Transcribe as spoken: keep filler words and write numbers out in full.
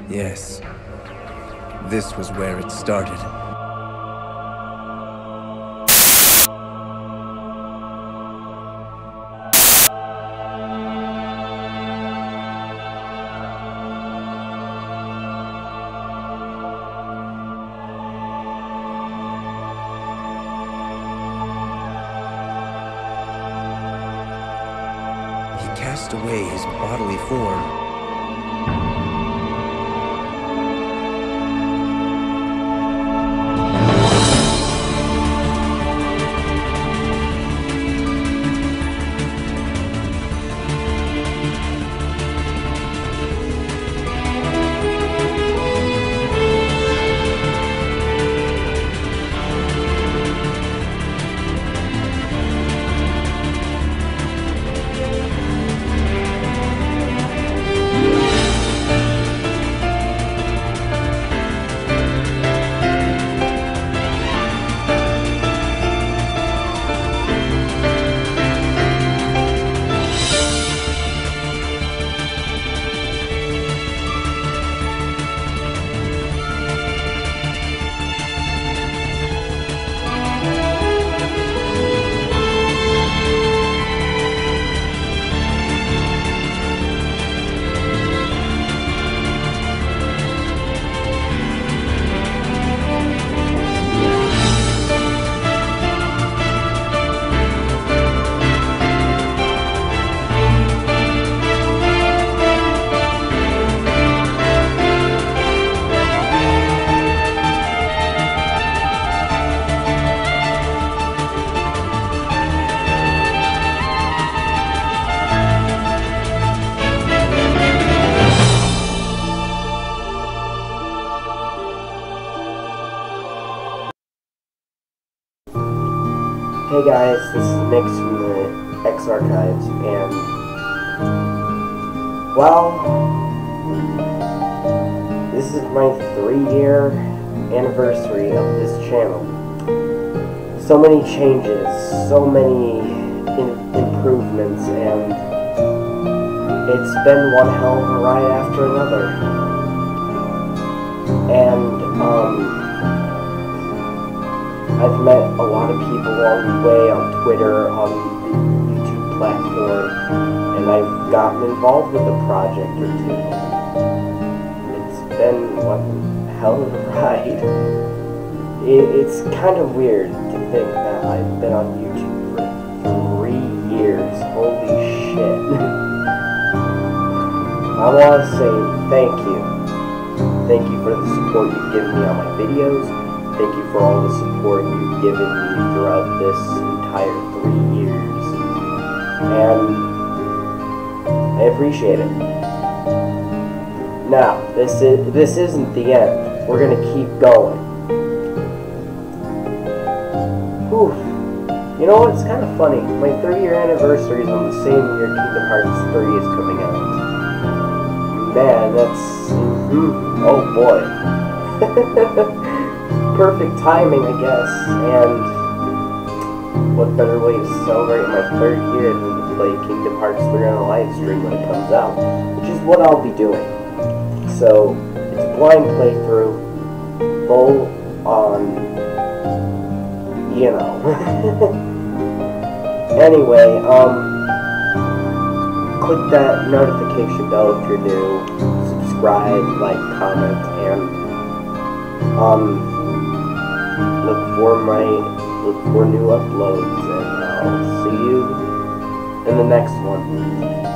Yes. This was where it started. He cast away his bodily form. Hey guys, this is Nick from the X Archives, and, well, this is my three-year anniversary of this channel. So many changes, so many in improvements, and it's been one hell of a ride after another. And, um... I've met a lot of people along the way on Twitter, on the YouTube platform, and I've gotten involved with a project or two. It's been one hell of a ride. It, it's kind of weird to think that I've been on YouTube for three years. Holy shit. I want to say thank you. Thank you for the support you've given me on my videos. Thank you for all the support you've given me throughout this entire three years. And I appreciate it. Now, this is this isn't the end. We're gonna keep going. Whew. You know what? It's kind of funny. My three-year anniversary is on the same year Kingdom Hearts three is coming out. Man, that's... Mm, oh boy. Perfect timing, I guess, and what better way to celebrate my third year than to play Kingdom Hearts three on a live stream when it comes out, which is what I'll be doing. So, it's a blind playthrough, full on, you know. Anyway, um, click that notification bell if you're new, subscribe, like, comment, and, um, look for my, look for new uploads, and I'll see you in the next one.